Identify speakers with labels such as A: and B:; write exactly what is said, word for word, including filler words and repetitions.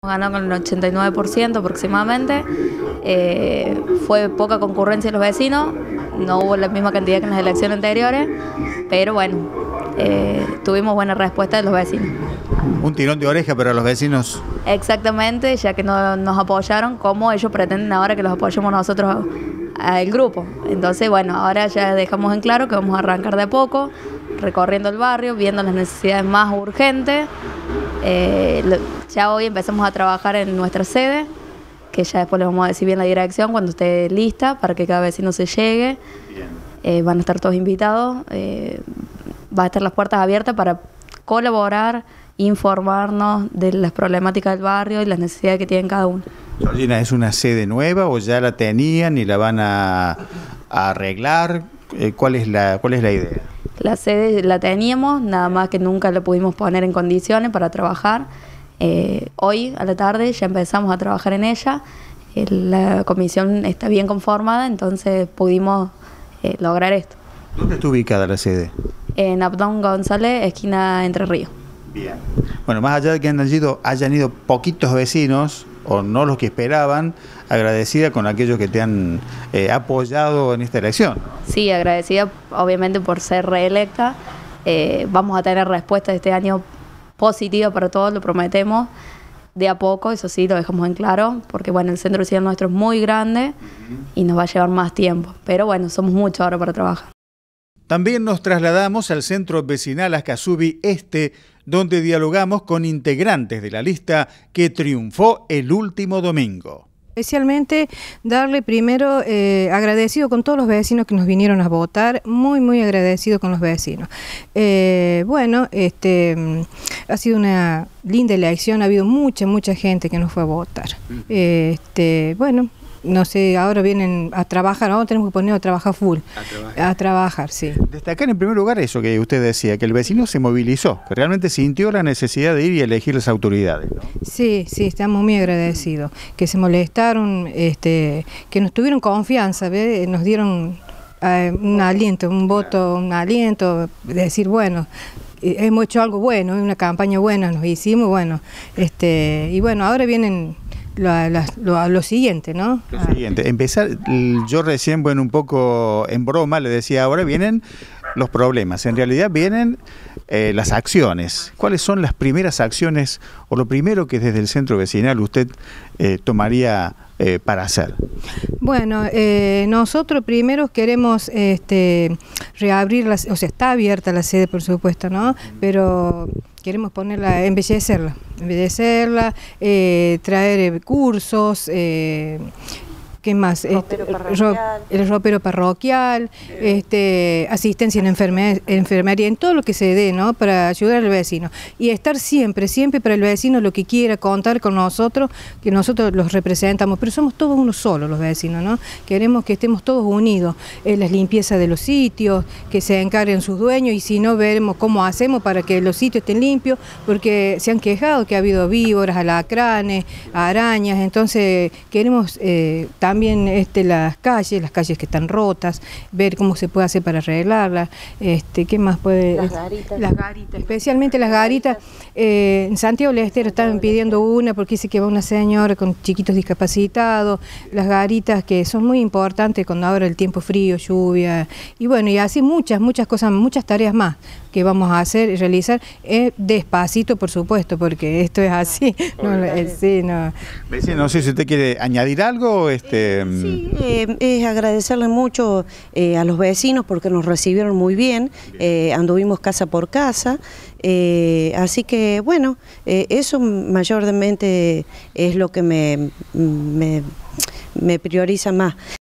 A: Ganó con el ochenta y nueve por ciento aproximadamente, eh, fue poca concurrencia de los vecinos, no hubo la misma cantidad que en las elecciones anteriores, pero bueno, eh, tuvimos buena respuesta de los vecinos.
B: Un tirón de oreja para los vecinos.
A: Exactamente, ya que no nos apoyaron como ellos pretenden ahora que los apoyemos nosotros al grupo. Entonces, bueno, ahora ya dejamos en claro que vamos a arrancar de a poco, recorriendo el barrio, viendo las necesidades más urgentes. Eh, ya hoy empezamos a trabajar en nuestra sede, que ya después les vamos a decir bien la dirección cuando esté lista para que cada vecino se llegue. Eh, van a estar todos invitados, eh, va a estar las puertas abiertas para colaborar, informarnos de las problemáticas del barrio y las necesidades que tienen cada uno.
B: Georgina, ¿es una sede nueva o ya la tenían y la van a, a arreglar? Eh, ¿cuál es la, cuál es la idea?
A: La sede la teníamos, nada más que nunca la pudimos poner en condiciones para trabajar. Eh, hoy a la tarde ya empezamos a trabajar en ella. Eh, la comisión está bien conformada, entonces pudimos eh, lograr esto.
B: ¿Dónde está ubicada la sede?
A: En Abdón González, esquina Entre Ríos.
B: Bien. Bueno, más allá de que hayan ido, hayan ido poquitos vecinos, o no los que esperaban, agradecida con aquellos que te han eh, apoyado en esta elección.
A: Sí, agradecida obviamente por ser reelecta. Eh, vamos a tener respuesta de este año positiva para todos, lo prometemos, de a poco, eso sí, lo dejamos en claro, porque bueno, el centro vecinal nuestro es muy grande y nos va a llevar más tiempo, pero bueno, somos muchos ahora para trabajar.
B: También nos trasladamos al centro vecinal Ascasubi Este, donde dialogamos con integrantes de la lista que triunfó el último domingo.
C: Especialmente darle primero eh, agradecido con todos los vecinos que nos vinieron a votar, muy muy agradecido con los vecinos. Eh, bueno, este ha sido una linda elección, ha habido mucha mucha gente que nos fue a votar. Eh, este, bueno, no sé, ahora vienen a trabajar, ahora tenemos que poner a trabajar full. A trabajar. A trabajar, sí.
B: Destacar en primer lugar eso que usted decía, que el vecino se movilizó, que realmente sintió la necesidad de ir y elegir las autoridades, ¿no?
C: Sí, sí, estamos muy agradecidos, que se molestaron, este, que nos tuvieron confianza, ¿ve? Nos dieron uh, un aliento, un voto, un aliento, de decir, bueno, hemos hecho algo bueno, una campaña buena, nos hicimos, bueno, este, y bueno, ahora vienen Lo, lo, lo siguiente, ¿no?
B: Lo siguiente, empezar, yo recién, bueno, un poco en broma le decía, ahora vienen los problemas, en realidad vienen eh, las acciones. ¿Cuáles son las primeras acciones o lo primero que desde el centro vecinal usted eh, tomaría eh, para hacer?
C: Bueno, eh, nosotros primero queremos este, reabrir, la, o sea, está abierta la sede, por supuesto, ¿no? Pero queremos ponerla, embellecerla, embellecerla, eh, traer cursos, eh, ¿qué más?
A: Ropero
C: este,
A: parroquial.
C: El ropero parroquial, este, asistencia en enferme, enfermería, en todo lo que se dé, ¿no? Para ayudar al vecino. Y estar siempre, siempre para el vecino lo que quiera, contar con nosotros, que nosotros los representamos, pero somos todos uno solo los vecinos, ¿no? Queremos que estemos todos unidos, en las limpiezas de los sitios, que se encarguen sus dueños y si no veremos cómo hacemos para que los sitios estén limpios, porque se han quejado que ha habido víboras, alacranes, arañas, entonces queremos eh, también También este, las calles, las calles que están rotas, ver cómo se puede hacer para arreglarlas, este, ¿qué más puede?
A: Las garitas.
C: Las garitas, especialmente las garitas. Eh, en Santiago del Estero estaban pidiendo una porque dice que va una señora con chiquitos discapacitados, las garitas que son muy importantes cuando ahora el tiempo frío, lluvia, y bueno, y así muchas, muchas cosas, muchas tareas más que vamos a hacer y realizar, eh, despacito por supuesto, porque esto es así. No, eh, sí, no.
B: No sé si usted quiere añadir algo. Este...
D: Sí, eh, es agradecerle mucho eh, a los vecinos porque nos recibieron muy bien, eh, anduvimos casa por casa, eh, así que bueno, eh, eso mayormente es lo que me, me, me prioriza más.